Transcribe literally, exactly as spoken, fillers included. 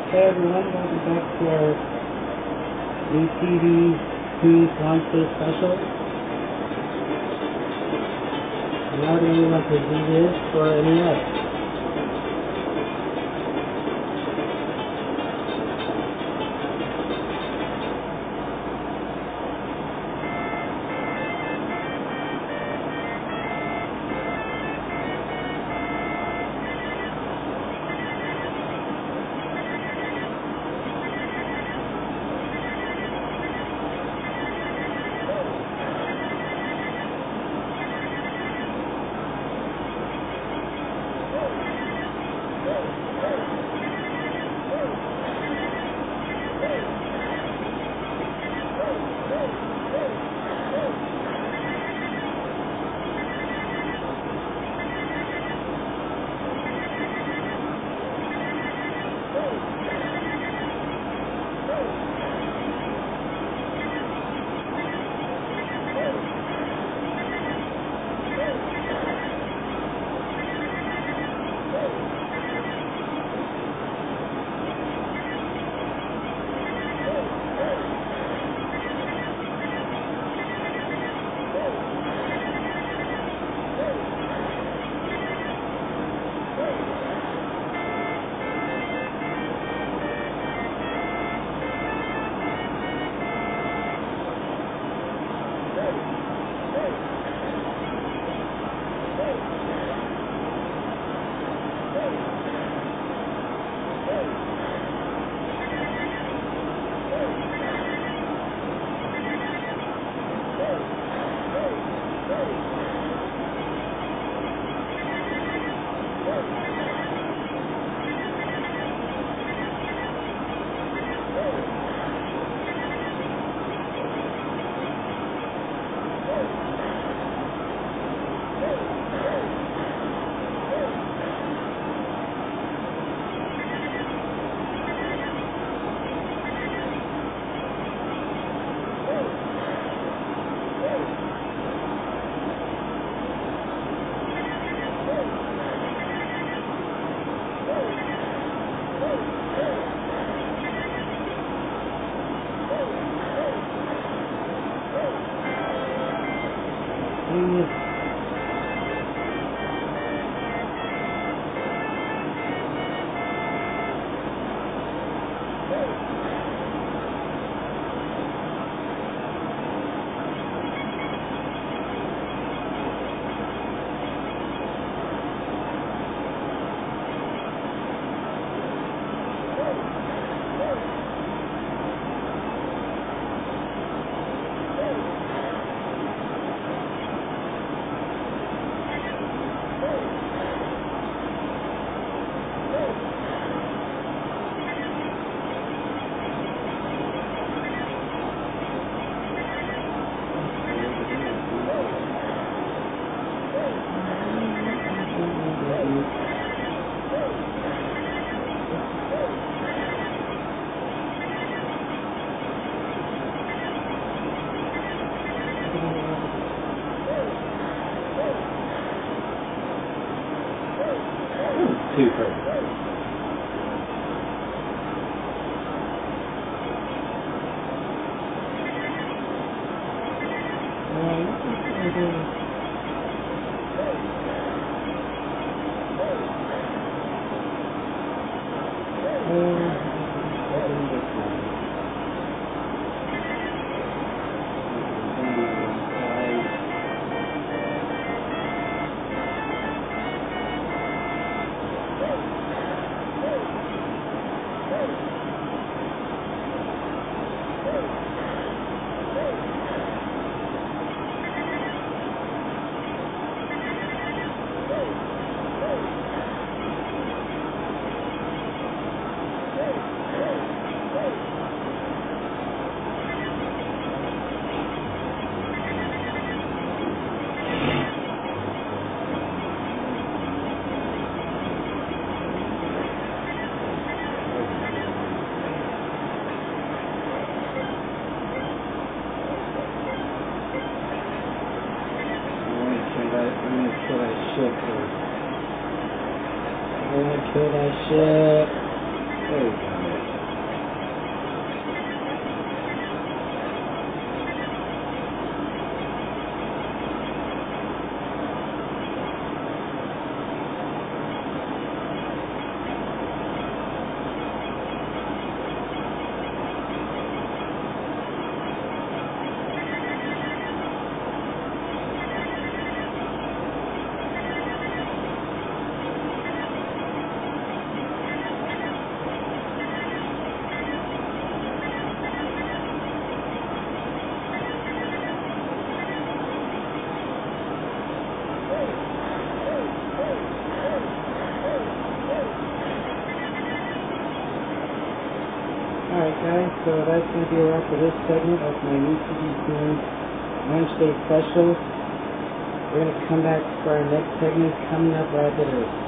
Hey everyone, welcome back to our MeTV Toons Launch Day special. Now we're going to move on to do this for N E S. Super. I want to kill that shit. There you go. Alright guys, so that's going to be a wrap for this segment of my MeTV Toons Wednesday special. We're going to come back for our next segment coming up right after this.